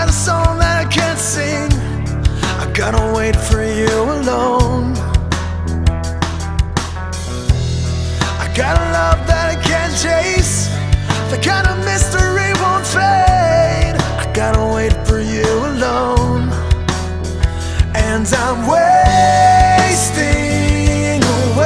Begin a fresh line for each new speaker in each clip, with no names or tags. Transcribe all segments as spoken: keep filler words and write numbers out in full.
got a song that I can't sing. I gotta wait for you alone. I got a love that I can't chase. The kind of mystery won't fade. I gotta wait for you alone. And I'm wasting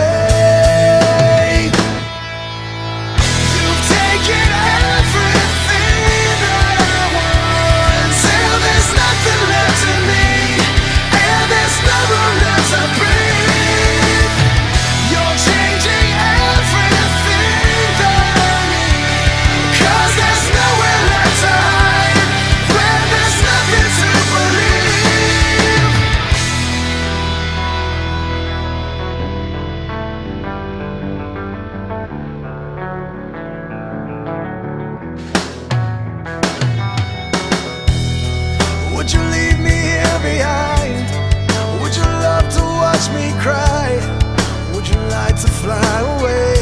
away. You've taken everything that I want, till there's nothing left in me, and there's no room left to breathe. You're changing everything that I need, 'cause there's nowhere left to hide when there's nothing to believe. Would you leave me here behind? Would you love to watch me cry? Would you like to fly away?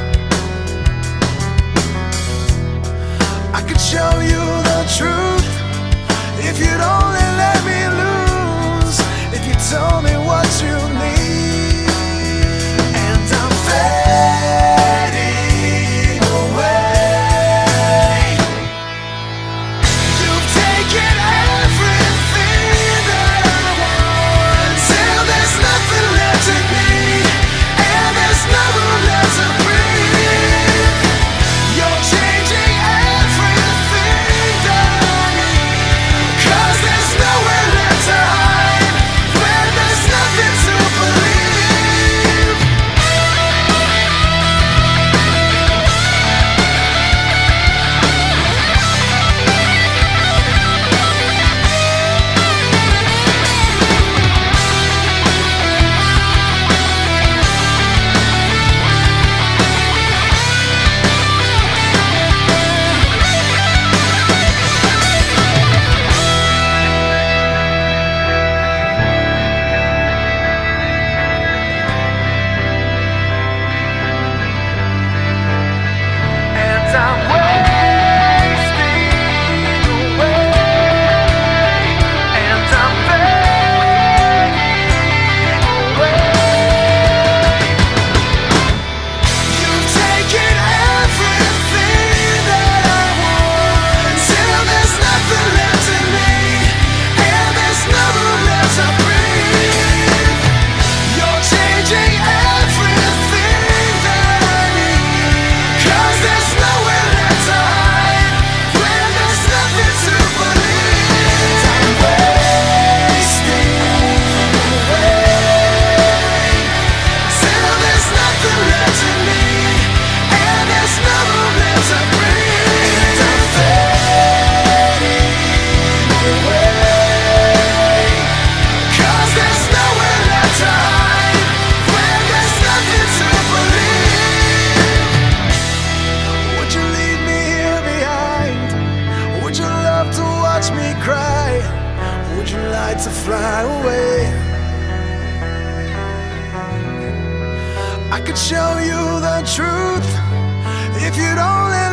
I could show you the truth if you'd only let me lose, if you told me what you need. And I'm fading away. You've taken everything that I want, till there's nothing left in me, and there's no room left to breathe. You're changing everything that I need, 'cause there's nowhere left to hide when there's nothing to believe. And I'm wasting away, and I'm fading away. You've taken everything that I want, till there's nothing left in me, and there's no room left to breathe. You're changing everything that I need, 'cause there's nowhere left to hide when there's nothing to believe. I'm wasting away, till there's nothing left in me, and there's no room left to breathe. I'm fading away, 'cause there's nowhere left to hide when there's nothing to believe. Would you leave me here behind? Would you love to watch me cry? Would you like to fly away? I could show you the truth if you'd only